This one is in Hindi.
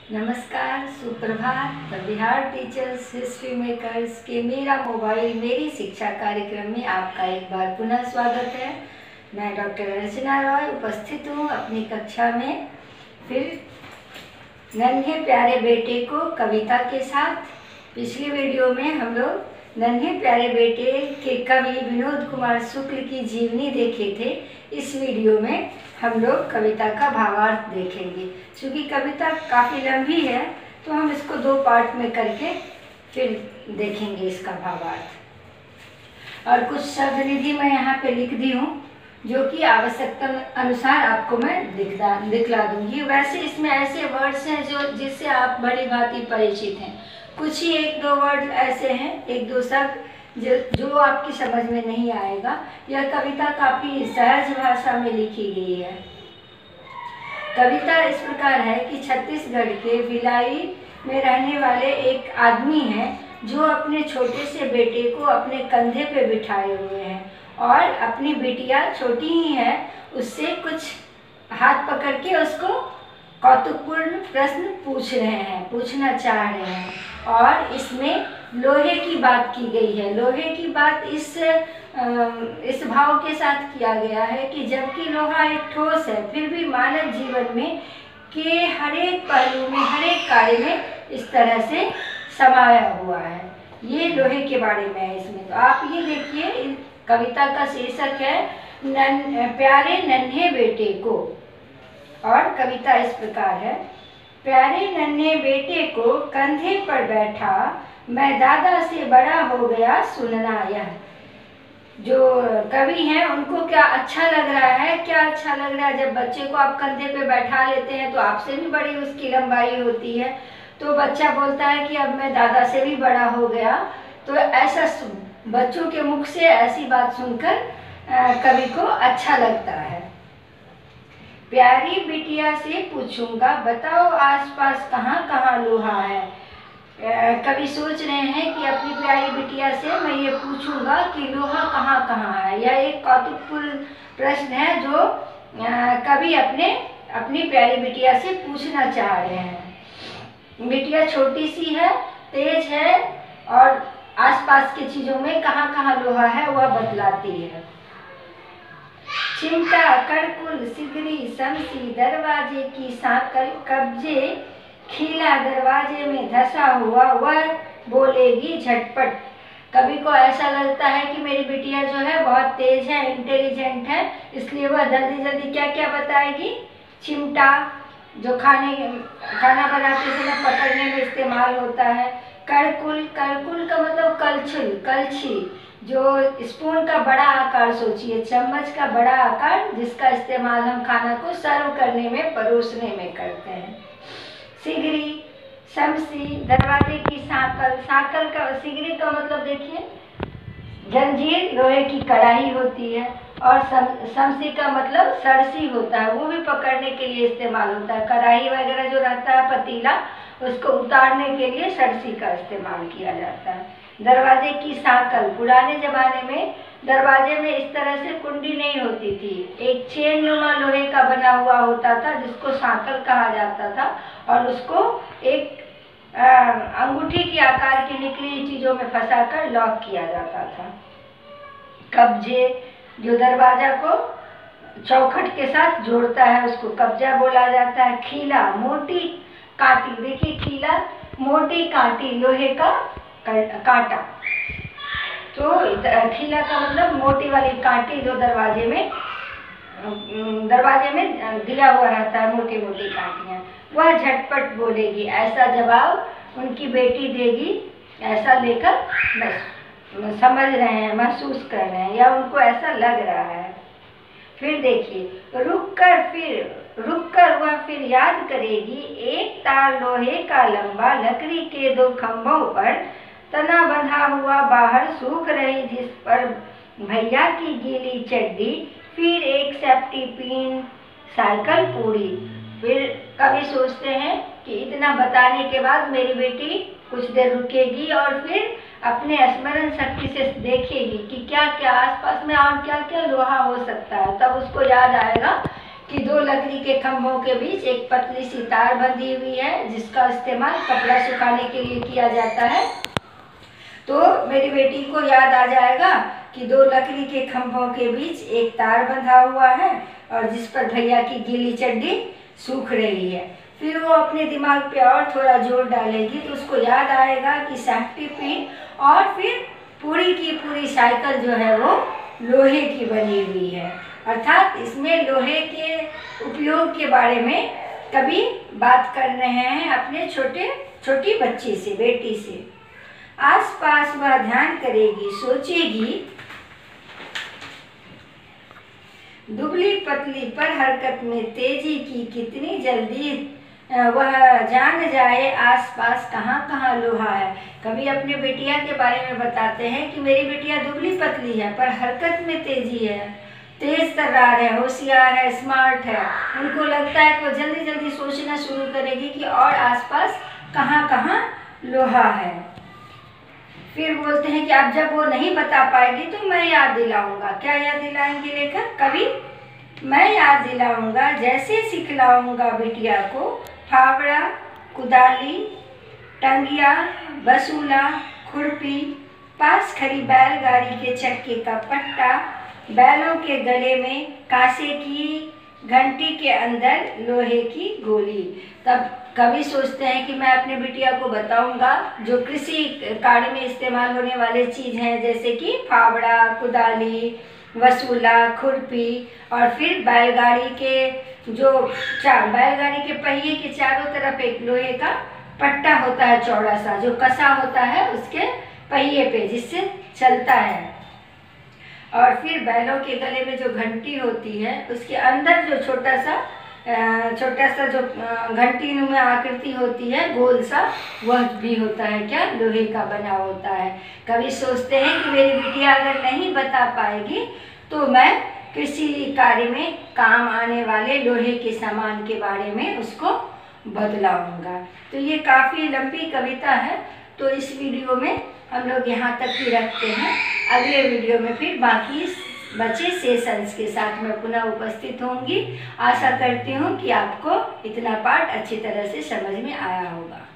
नमस्कार, सुप्रभात। The Bihar teachers history makers के मेरा मोबाइल मेरी शिक्षा कार्यक्रम में आपका एक बार पुनः स्वागत है। मैं डॉक्टर अर्चना रॉय उपस्थित हूँ अपनी कक्षा में फिर नन्हे प्यारे बेटे को कविता के साथ। पिछली वीडियो में हम लोग नन्हे प्यारे बेटे के कवि विनोद कुमार शुक्ल की जीवनी देखे थे। इस वीडियो में हम लोग कविता का भावार्थ देखेंगे। क्योंकि कविता काफ़ी लंबी है तो हम इसको 2 पार्ट में करके फिर देखेंगे इसका भावार्थ। और कुछ शब्द निधि मैं यहाँ पे लिख दी हूँ जो कि आवश्यकता अनुसार आपको मैं दिखला दूंगी। वैसे इसमें ऐसे वर्ड्स हैं जो जिससे आप बड़ी भांति परिचित हैं। कुछ ही 1-2 वर्ड ऐसे हैं, 1-2 शब्द जो आपकी समझ में नहीं आएगा। यह कविता काफ़ी सहज भाषा में लिखी गई है। कविता इस प्रकार है कि छत्तीसगढ़ के भिलाई में रहने वाले एक आदमी हैं जो अपने छोटे से बेटे को अपने कंधे पे बिठाए हुए हैं और अपनी बिटिया छोटी ही है उससे कुछ हाथ पकड़ के उसको कौतुकपूर्ण प्रश्न पूछना चाह रहे हैं। और इसमें लोहे की बात की गई है। लोहे की बात इस भाव के साथ किया गया है कि जबकि लोहा एक ठोस है फिर भी मानव जीवन में के हर एक पहलू में, हर एक कार्य में इस तरह से समाया हुआ है। ये लोहे के बारे में है इसमें। तो आप ये देखिए, कविता का शीर्षक है प्यारे नन्हे बेटे को। और कविता इस प्रकार है। प्यारे नन्हे बेटे को कंधे पर बैठा मैं दादा से बड़ा हो गया सुनना यह। जो कवि हैं उनको क्या अच्छा लग रहा है, क्या अच्छा लग रहा है जब बच्चे को आप कंधे पे बैठा लेते हैं तो आपसे भी बड़ी उसकी लंबाई होती है। तो बच्चा बोलता है कि अब मैं दादा से भी बड़ा हो गया। तो ऐसा बच्चों के मुख से ऐसी बात सुनकर कवि को अच्छा लगता है। प्यारी बिटिया से पूछूंगा बताओ आसपास कहाँ कहाँ लोहा है। कवि सोच रहे हैं कि अपनी प्यारी बिटिया से मैं ये पूछूंगा कि लोहा कहाँ कहाँ है। यह एक कौतुकपूर्ण प्रश्न है जो कवि अपनी प्यारी बिटिया से पूछना चाह रहे हैं। बिटिया छोटी सी है, तेज है और आसपास की चीज़ों में कहाँ कहाँ लोहा है वह बतलाती है। चिमटा, कड़कुल, सिगरी, शमशी, दरवाजे की सांकल कब्जे खीला दरवाजे में धंसा हुआ वह बोलेगी झटपट। कवि को ऐसा लगता है कि मेरी बिटिया जो है बहुत तेज है, इंटेलिजेंट है, इसलिए वह जल्दी जल्दी क्या क्या बताएगी। चिमटा जो खाना बनाते समय पकड़ने में इस्तेमाल होता है। कड़कुल, कड़कुल का मतलब कलछी जो स्पून का बड़ा आकार, सोचिए चम्मच का बड़ा आकार जिसका इस्तेमाल हम खाना को सर्व करने में, परोसने में करते हैं। सिगरी, शमशी, दरवाजे की सांकल का, सिगरी का मतलब देखिए जंजीर, लोहे की कढ़ाई होती है। और शमशी का मतलब सरसी होता है, वो भी पकड़ने के लिए इस्तेमाल होता है। कढ़ाई वगैरह जो रहता है पतीला, उसको उतारने के लिए सरसी का इस्तेमाल किया जाता है। दरवाजे की सांकल, पुराने ज़माने में दरवाजे में इस तरह से कुंडी नहीं होती थी, एक चेन नुमा लोहे का बना हुआ होता था जिसको सांकल कहा जाता था और उसको एक अंगूठी के आकार की निकली चीज़ों में फंसाकर लॉक किया जाता था। कब्जे जो दरवाजा को चौखट के साथ जोड़ता है उसको कब्जा बोला जाता है। खीला, मोटी कांटी, देखिए खीला मोटी कांटी, लोहे का कांटा। तो खीला का मतलब मोटी वाली कांटी जो दरवाजे में दिया हुआ रहता है, मोटी मोटी कांटियाँ। वह झटपट बोलेगी, ऐसा जवाब उनकी बेटी देगी, ऐसा लेकर समझ रहे हैं, महसूस कर रहे हैं या उनको ऐसा लग रहा है। फिर देखिए, रुक कर वह फिर याद करेगी, एक तार लोहे का लंबा लकड़ी के 2 खंभों पर तना बंधा हुआ बाहर सूख रही जिस पर भैया की गीली चड्डी, फिर एक सेफ्टी पिन, साइकिल पूरी। फिर कभी सोचते हैं कि इतना बताने के बाद मेरी बेटी कुछ देर रुकेगी और फिर अपने स्मरण शक्ति से देखेगी कि क्या क्या आसपास में और क्या क्या लोहा हो सकता है। तब उसको याद आएगा कि दो लकड़ी के खंभों के बीच एक पतली सी तार बंधी हुई है जिसका इस्तेमाल कपड़ा सुखाने के लिए किया जाता है। तो मेरी बेटी को याद आ जाएगा कि दो लकड़ी के खंभों के बीच एक तार बंधा हुआ है और जिस पर भैया की गीली चड्डी सूख रही है। फिर वो अपने दिमाग पे और थोड़ा जोर डालेगी तो उसको याद आएगा कि सेफ्टी पिन, और फिर पूरी की पूरी साइकिल जो है वो लोहे की बनी हुई है। अर्थात इसमें लोहे के उपयोग के बारे में कभी बात कर रहे हैं अपने छोटी बच्ची से, बेटी से। आसपास वह ध्यान करेगी, सोचेगी, दुबली पतली पर हरकत में तेजी की कितनी जल्दी, वह जान जाए आसपास कहाँ कहाँ लोहा है। कभी अपने बेटिया के बारे में बताते हैं कि मेरी बेटिया दुबली पतली है पर हरकत में तेजी है, तेज तर्रार है, होशियार है, स्मार्ट है। उनको लगता है कि वो जल्दी जल्दी सोचना शुरू करेगी कि और आसपास कहाँ कहाँ लोहा है। फिर बोलते हैं कि अब जब वो नहीं बता पाएगी तो मैं याद दिलाऊंगा। क्या याद दिलाएंगे लेखक कवि? मैं याद दिलाऊंगा, जैसे सिखलाऊंगा बिटिया को फावड़ा, कुदाली, टंगिया, बसूला, खुरपी, पास खड़ी बैलगाड़ी के चक्के का पट्टा, बैलों के गले में कांसे की घंटी के अंदर लोहे की गोली। तब कभी सोचते हैं कि मैं अपने बिटिया को बताऊंगा जो कृषि कार्य में इस्तेमाल होने वाले चीज़ हैं, जैसे कि फावड़ा, कुदाली, वसूला, खुरपी, और फिर बैलगाड़ी के बैलगाड़ी के पहिए के चारों तरफ एक लोहे का पट्टा होता है चौड़ा सा, जो कसा होता है उसके पहिए पे जिससे चलता है। और फिर बैलों के गले में जो घंटी होती है उसके अंदर जो छोटा सा जो घंटी में आकृति होती है गोल सा, वह भी होता है क्या? लोहे का बना होता है। कभी सोचते हैं कि मेरी बिटिया अगर नहीं बता पाएगी तो मैं कृषि कार्य में काम आने वाले लोहे के सामान के बारे में उसको बतलाऊंगा। तो ये काफ़ी लंबी कविता है, तो इस वीडियो में हम लोग यहाँ तक ही रखते हैं। अगले वीडियो में फिर बाकी बचे सेशंस के साथ मैं पुनः उपस्थित होंगी। आशा करती हूँ कि आपको इतना पाठ अच्छी तरह से समझ में आया होगा।